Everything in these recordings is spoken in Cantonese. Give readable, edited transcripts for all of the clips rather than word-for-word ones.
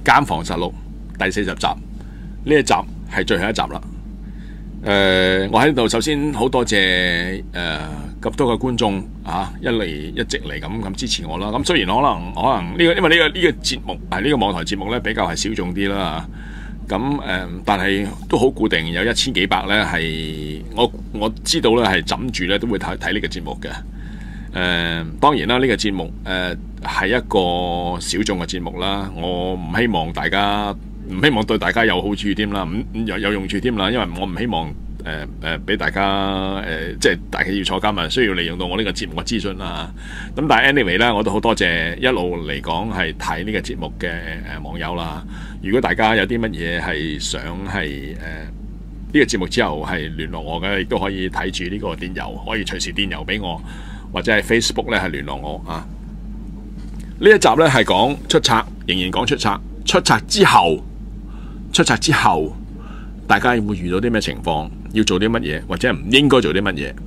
監房實錄第40集，呢一集係最後一集啦。我喺度首先好多謝咁多嘅觀眾啊，一直嚟咁支持我啦。咁雖然可能呢個因為呢個節目係呢個網台節目咧比較係小眾啲啦。咁但係都好固定，有1000幾百咧係我知道咧係枕住咧都會睇呢個節目嘅。當然啦，呢個節目係一個小眾嘅節目啦。我唔希望對大家有好處添啦，有用處添啦。因為我唔希望俾大家即係大家要坐監啊，需要利用到我呢個節目嘅資訊啦。咁但係 anyway 咧，我都好多謝一路嚟講係睇呢個節目嘅網友啦。如果大家有啲乜嘢係想係呢個節目之後係聯絡我嘅，亦都可以睇住呢個電郵，可以隨時電郵俾我，或者係 Facebook 咧係聯絡我啊。呢一集咧係講出冊，仍然講出冊。出冊之後，大家會遇到啲咩情況，要做啲乜嘢，或者唔應該做啲乜嘢？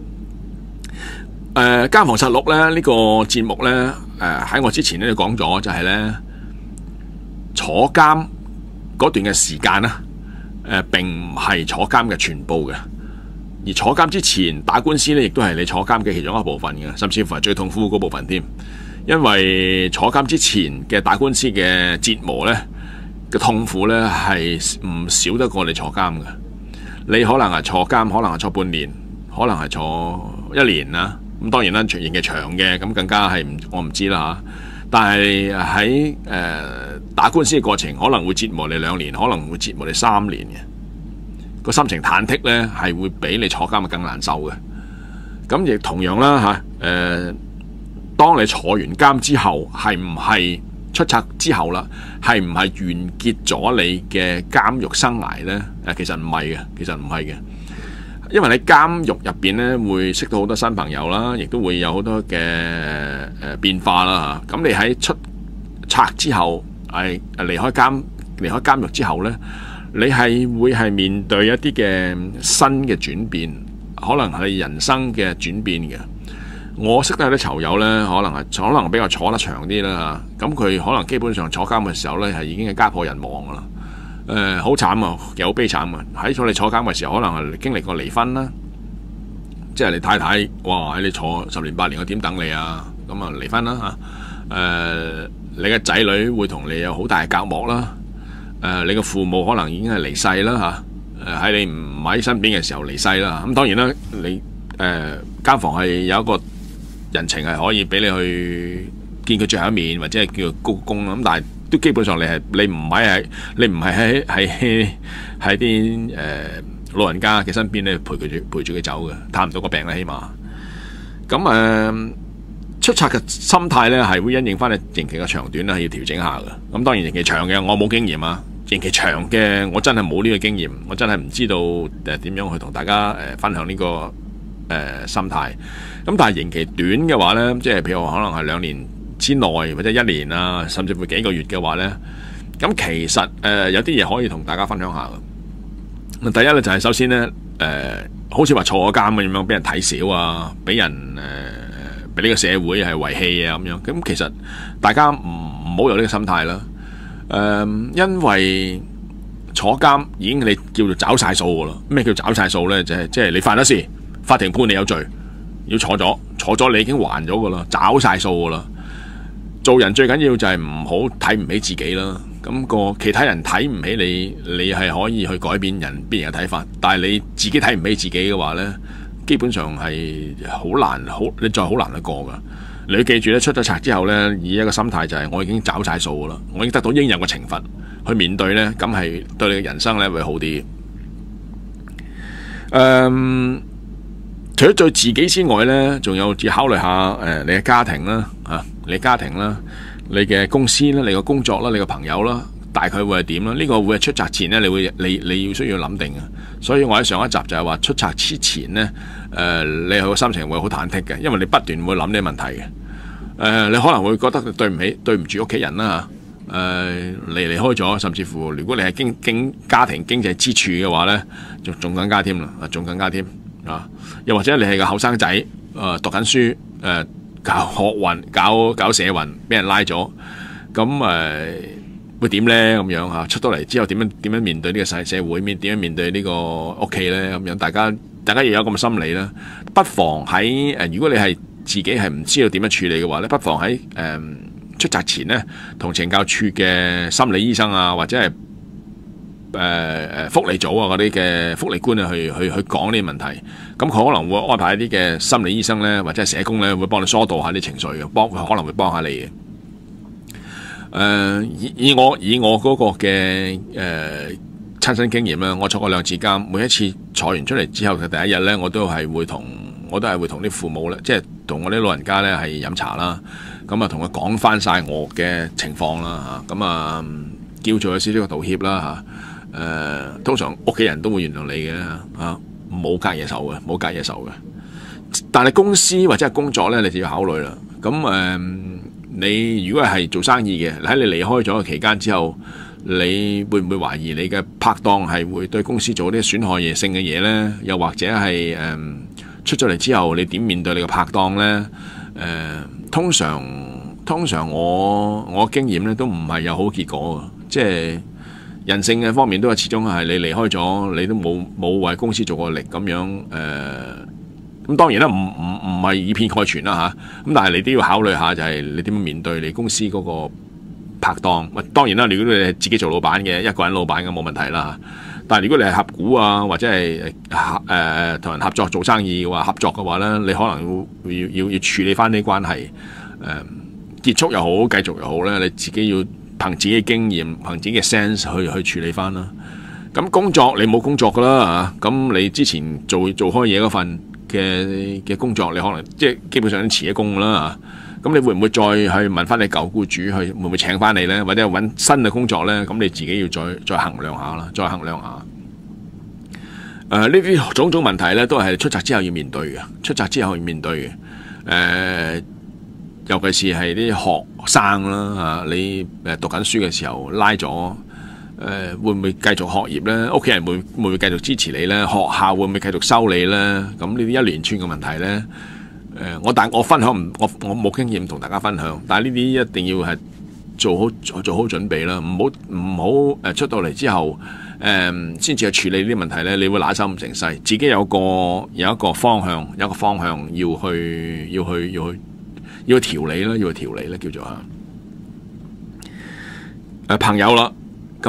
監房實錄咧呢個節目咧，喺我之前咧講咗，就係咧坐監嗰段嘅時間啦，並唔係坐監嘅全部嘅，而坐監之前打官司咧，亦都係你坐監嘅其中一部分嘅，甚至乎係最痛苦嗰部分添。因為坐監之前嘅打官司嘅折磨咧嘅痛苦咧係唔少得過你坐監嘅。你可能係坐監，可能係坐半年，可能係坐1年啦。咁當然啦，刑期長嘅咁更加係我唔知啦嚇。但係喺打官司嘅過程，可能會折磨你2年，可能會折磨你3年嘅。個心情忐忑咧係會比你坐監更難受嘅。咁亦同樣啦嚇當你坐完監之後，係唔係出冊之後啦？係唔係完結咗你嘅監獄生涯呢？其實唔係嘅，因為你監獄入邊咧會識到好多新朋友啦，亦都會有好多嘅變化啦嚇。咁你喺出冊之後，係離開監獄之後呢，你係會係面對一啲嘅新嘅轉變，可能係人生嘅轉變嘅。我識得有啲囚友呢，可能比較坐得長啲啦。咁佢可能基本上坐監嘅時候呢，係已經係家破人亡噶啦。好慘啊，又好悲慘啊！喺你坐監嘅時候，可能係經歷過離婚啦，即係你太太哇，喺你坐10年8年，我點等你啊？咁啊離婚啦嚇。你嘅仔女會同你有好大嘅隔膜啦。你嘅父母可能已經係離世啦嚇。喺你唔喺身邊嘅時候離世啦。咁當然啦，你監房係有一個人情係可以俾你去見佢最後一面，或者係叫佢鞠躬咁，但係都基本上你唔係喺啲老人家嘅身邊咧陪住佢走嘅，探唔到個病啦起碼。咁出冊嘅心態咧係會因應翻你刑期嘅長短啦，要調整下嘅。咁當然刑期長嘅我冇經驗啊，刑期長嘅我真係冇呢個經驗，我真係唔知道點樣去同大家分享呢個心態。咁但係刑期短嘅話呢，即係譬如可能係2年之內或者1年啊，甚至乎幾個月嘅話呢，咁其實有啲嘢可以同大家分享下嘅。第一呢，就係首先呢，好似話坐咗監咁樣，俾人睇小啊，俾人俾呢個社會係遺棄啊咁樣。咁其實大家唔好有呢個心態啦。因為坐監已經你叫做找晒數噶啦。咩叫找晒數呢？即係你犯咗事，法庭判你有罪。要坐咗，你已經還咗噶啦，找晒數噶啦。做人最緊要就係唔好睇唔起自己啦。咁個其他人睇唔起你，你係可以去改變別人嘅睇法。但係你自己睇唔起自己嘅話呢，基本上係你再好難去過噶。你要記住咧，出咗冊之後呢，以一個心態就係我已經找晒數噶啦，我已經得到應有嘅懲罰去面對呢，咁係對你嘅人生呢會好啲。除咗對自己之外呢，仲有要考慮下你嘅家庭啦，你嘅公司啦，你嘅工作啦，你嘅朋友啦，大概會係點啦？呢個會係出冊前呢，你要需要諗定嘅。所以我喺上一集就係話出冊之前呢，你個心情會好忐忑嘅，因為你不斷會諗呢個問題嘅。你可能會覺得對唔住屋企人啦，你離開咗，甚至乎如果你係家庭經濟支柱嘅話呢，仲更加添啦，仲更加添。又或者你係個後生仔，讀緊書，搞學運、搞社運，俾人拉咗，咁會點咧？咁樣嚇出到嚟之後點樣面對呢個社會面？點樣面對呢個屋企咧？咁樣大家要有咁嘅心理啦。不妨喺如果你係自己係唔知道點樣處理嘅話咧，不妨喺出閘前咧，同懲教處嘅心理醫生啊，或者係福利組啊嗰啲嘅福利官啊，去講呢啲問題。咁佢可能會安排一啲嘅心理醫生咧，或者係社工咧，會幫你疏導下啲情緒嘅，可能會幫下你嘅。以我嗰個嘅親身經驗咧，我坐過2次監，每一次坐完出嚟之後嘅第一日咧，我都係會同啲父母咧，即係同我啲老人家咧係飲茶啦，咁啊同佢講翻晒我嘅情況啦嚇，咁啊叫做有少少嘅道歉啦嚇，通常屋企人都會原諒你嘅嚇，冇隔夜仇嘅，但係公司或者係工作咧，你就要考慮啦。咁你如果係做生意嘅，喺你離開咗嘅期間之後，你會唔會懷疑你嘅拍檔係會對公司做啲損害性嘅嘢呢？又或者係出咗嚟之後，你點面對你嘅拍檔呢？通常我經驗咧都唔係有好結果嘅，即係人性嘅方面都係始終係你離開咗，你都冇為公司做過力咁樣咁當然啦，唔係以偏概全啦嚇，咁但係你都要考慮下，就係你點樣面對你公司嗰個拍檔。當然啦，如果你係自己做老闆嘅，一個人老闆咁冇問題啦。但係如果你係合股啊，或者係同人合作做生意嘅話，合作嘅話咧，你可能要處理翻啲關係，結束又好，繼續又好咧，你自己要憑自己嘅經驗，憑自己嘅 sense 去處理翻啦。咁工作你冇工作噶啦嚇，咁你之前做開嘢嗰份嘅工作，你可能即係基本上都辭咗工啦。咁你會唔會再去問翻你舊僱主會唔會請翻你呢？或者揾新嘅工作呢？咁你自己要再衡量下啦，再衡量下。呢啲種種問題呢，都係出閘之後要面對嘅。出閘之後要面對嘅。尤其是係啲學生啦嚇，你讀緊書嘅時候拉咗。會唔會繼續學業呢？屋企人會唔會繼續支持你呢？學校會唔會繼續收你呢？咁呢啲一連串嘅問題呢，我分享我冇經驗同大家分享，但係呢啲一定要係做好準備啦，唔好出到嚟之後先至去處理呢啲問題呢，你會拿手唔成勢，自己有一個方向，要去調理啦，叫做朋友啦。咁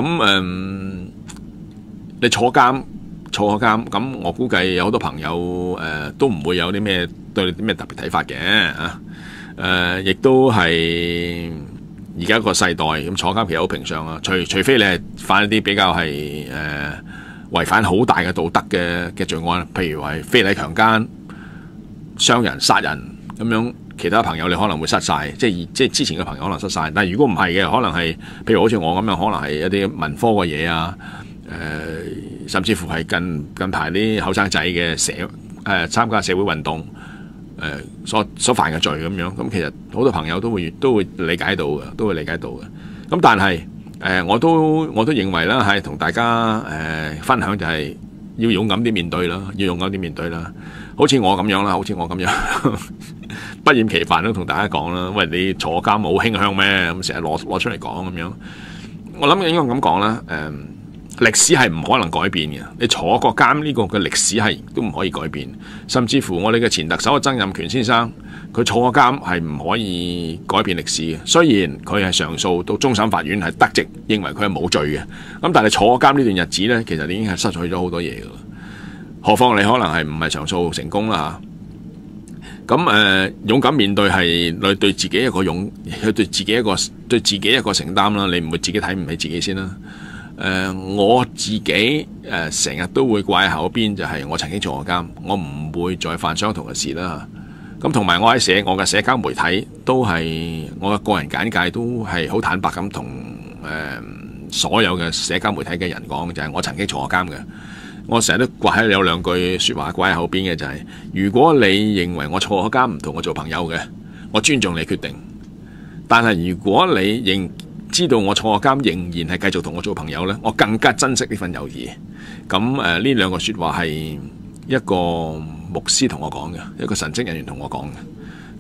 你坐監，咁我估計有好多朋友都唔會有啲咩對你啲咩特別睇法嘅亦都係而家個世代咁坐監其實好平常啊，除非你係犯一啲比較係違反好大嘅道德嘅罪案，譬如係非禮強姦、傷人、殺人咁樣。其他朋友你可能會失晒，即係之前嘅朋友可能失晒。但係如果唔係嘅，可能係譬如好似我咁樣，可能係一啲文科嘅嘢啊，甚至乎係近排啲後生仔嘅參加社會運動所犯嘅罪咁樣。咁其實好多朋友都會理解到嘅，咁但係我都認為啦，係同大家分享就係要勇敢啲面對啦，好似我咁樣不厭其煩都同大家講啦。喂，你坐監冇馨香咩？咁成日攞出嚟講咁樣。我諗應該咁講啦。歷史係唔可能改變嘅。你坐過監呢個嘅歷史係都唔可以改變。甚至乎我哋嘅前特首曾蔭權先生，佢坐過監係唔可以改變歷史嘅。雖然佢係上訴到終審法院係得直，認為佢係冇罪嘅。咁但係坐監呢段日子呢，其實你已經係失去咗好多嘢噶啦。何況你可能係唔係上訴成功啦嚇。咁勇敢面對係你對自己一個對自己一個承擔啦。你唔會自己睇唔起自己先啦。我自己成日都會掛喺口邊，就係我曾經坐過監，我唔會再犯相同嘅事啦。咁同埋我嘅社交媒體都係我嘅個人簡介都係好坦白咁同所有嘅社交媒體嘅人講，就係我曾經坐過監嘅。我成日都掛喺有兩句説話掛喺後邊嘅，就係如果你認為我坐咗監唔同我做朋友嘅，我尊重你決定。但係如果你知道我坐咗監仍然係繼續同我做朋友呢，我更加珍惜呢份友誼。咁呢兩個説話係一個牧師同我講嘅，一個神職人員同我講嘅。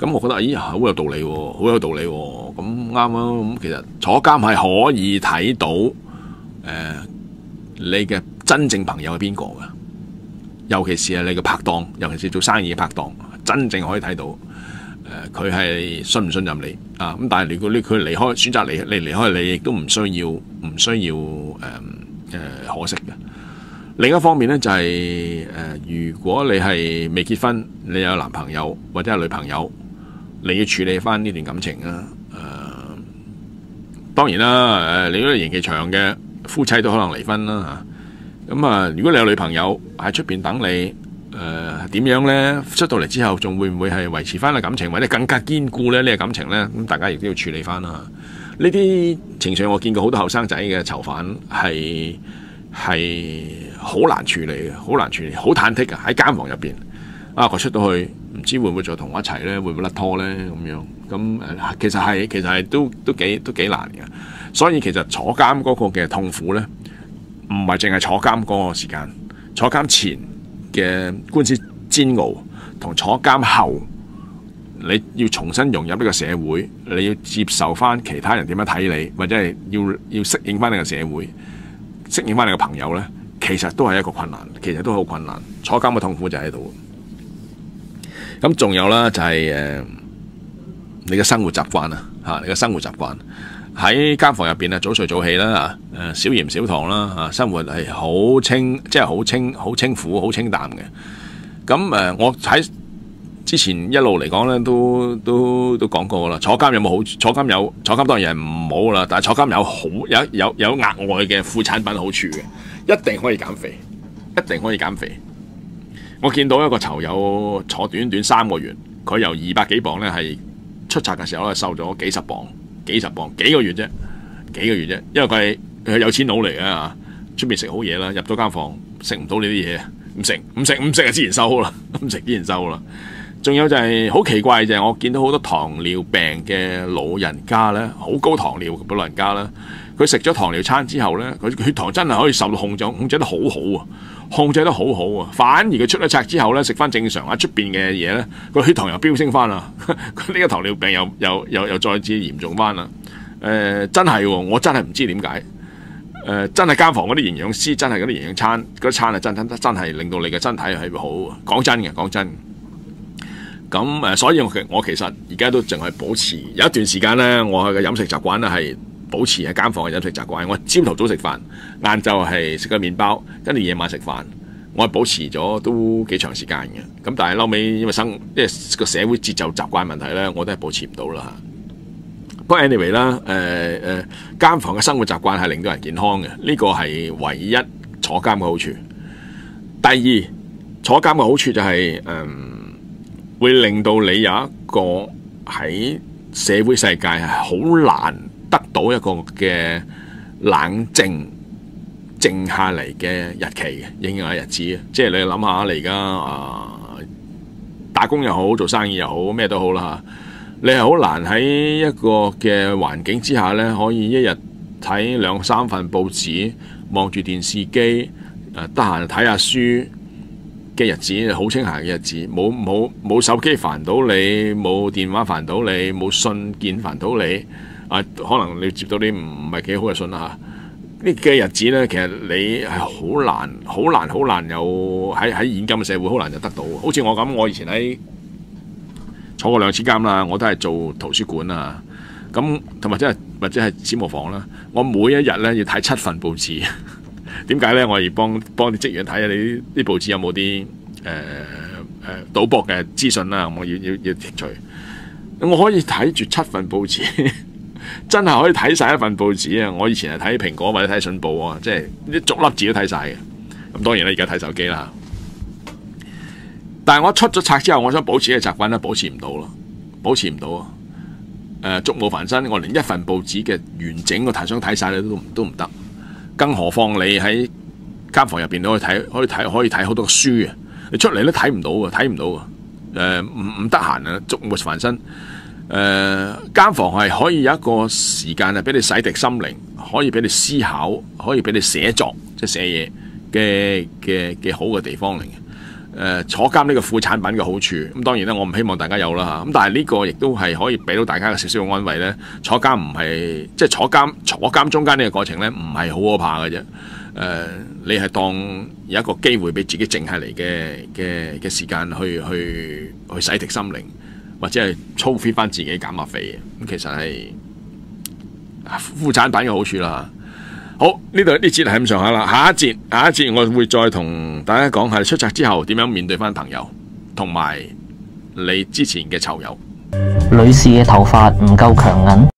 咁我覺得咦好有道理喎，好有道理喎，咁啱啊！咁其實坐監係可以睇到你嘅真正朋友係邊個嘅，尤其是係你嘅拍檔，尤其是做生意嘅拍檔，真正可以睇到佢係信唔信任你啊！咁但係如果佢離開，選擇離開你，亦都唔需要可惜嘅。另一方面咧就係如果你係未結婚，你有男朋友或者係女朋友，你要處理翻呢段感情啦。當然啦，你如果年期長嘅夫妻都可能離婚啦嚇。咁如果你有女朋友喺出邊等你，點樣呢？出到嚟之後，仲會唔會係維持翻個感情，或者更加堅固咧？呢個感情呢，咁大家亦都要處理翻啦。呢啲情緒我見過好多後生仔嘅囚犯係好難處理嘅，好難處理，好忐忑嘅喺監房入邊。佢出到去唔知會唔會再同我一齊呢？會唔會甩拖呢？咁樣咁其實係都幾難嘅。所以其實坐監嗰個嘅痛苦呢，唔係淨係坐監嗰個時間，坐監前嘅官司煎熬，同坐監後你要重新融入呢個社會，你要接受翻其他人點樣睇你，或者係要適應翻你個社會，適應翻你個朋友呢，其實都係一個困難，其實都好困難。坐監嘅痛苦就喺度。咁仲有啦，就係你嘅生活習慣啊，你嘅生活習慣喺監房入邊早睡早起啦，少鹽少糖啦，生活係好清，即係好清苦、好清淡嘅。咁我喺之前一路嚟講咧，都講過啦。坐監有冇好處？坐監當然係唔好啦，但係坐監有額外嘅副產品好處嘅，一定可以減肥，一定可以減肥。我見到一個囚友坐短3個月，佢由200幾磅咧係出冊嘅時候咧瘦咗幾十磅，幾個月啫，因為佢係有錢佬嚟嘅，出面食好嘢啦，入咗間房食唔到呢啲嘢，唔食就自然瘦啦，唔食自然瘦啦。仲有就係好奇怪就係我見到好多糖尿病嘅老人家咧，好高糖尿嘅老人家啦，佢食咗糖尿餐之後咧，佢血糖真係可以受到控制得好好啊！控制得好好啊，反而佢出咗冊之後咧，食翻正常出邊嘅嘢咧，個血糖又飆升翻啦，呢個糖尿病又再次嚴重翻啦。真係喎，我真係唔知點解。真係監房嗰啲營養師，真係嗰啲營養餐嗰餐真係令到你嘅身體係好。講真嘅，講真。咁所以我其實而家都淨係保持有一段時間咧，我嘅飲食習慣咧係保持喺監房嘅飲食習慣。我朝頭早食飯，晏晝係食個麵包，跟住夜晚食飯。我係保持咗都幾長時間嘅。咁但係後尾因為個社會節奏習慣問題咧，我都係保持唔到啦。不過 anyway 啦，監房嘅生活習慣係令到人健康嘅，呢個係唯一坐監嘅好處。第二，坐監嘅好處就係會令到你有一個喺社會世界係好難得到一個嘅冷靜下嚟嘅日期嘅，應有嘅日子。即係你諗下，你而家打工又好，做生意又好，咩都好啦嚇，你係好難喺一個嘅環境之下咧，可以一日睇2-3份報紙，望住電視機，得閒睇下書嘅日子，好清閒嘅日子，冇手機煩到你，冇電話煩到你，冇信件煩到你，可能你接到啲唔係幾好嘅信啦嚇。呢嘅日子咧，其實你係好難有喺現今嘅社會好難就得到。好似我咁，我以前喺坐過2次監啦，我都係做圖書館啊，咁同埋或者係司務房啦。我每一日咧要睇7份報紙。點解咧？我要幫啲職員睇下你啲報紙有冇啲賭博嘅資訊啦。我要剔除。我可以睇住7份報紙，真係可以睇晒一份報紙啊！我以前係睇蘋果或者睇信報啊，即係啲逐粒字都睇晒嘅。咁當然啦，而家睇手機啦。但係我出咗冊之後，我想保持嘅習慣咧，保持唔到咯，保持唔到啊！觸目凡身，我連一份報紙嘅完整個題想睇晒咧都唔得。更何況你喺監房入邊都可以睇好多書啊！你出嚟都睇唔到啊，睇唔到啊！唔得閒啊，觸目凡身。監房係可以有一個時間係俾你洗滌心靈，可以俾你思考，可以俾你寫作，即係寫嘢嘅好嘅地方嚟嘅。 坐監呢個副產品嘅好處，咁當然啦，我唔希望大家有啦嚇。咁但係呢個亦都係可以俾到大家嘅少少嘅安慰咧。坐監唔係即係坐監中間呢個過程咧，唔係好可怕嘅啫。你係當有一個機會俾自己靜下嚟嘅時間去洗滌心靈，或者係操 fit 翻自己減下肥嘅。咁其實係副產品嘅好處啦。好，呢度呢節係咁上下啦，下一節我會再同大家講下出冊之後點樣面對翻朋友，同埋你之前嘅囚友。 女士嘅頭髮唔夠強韌。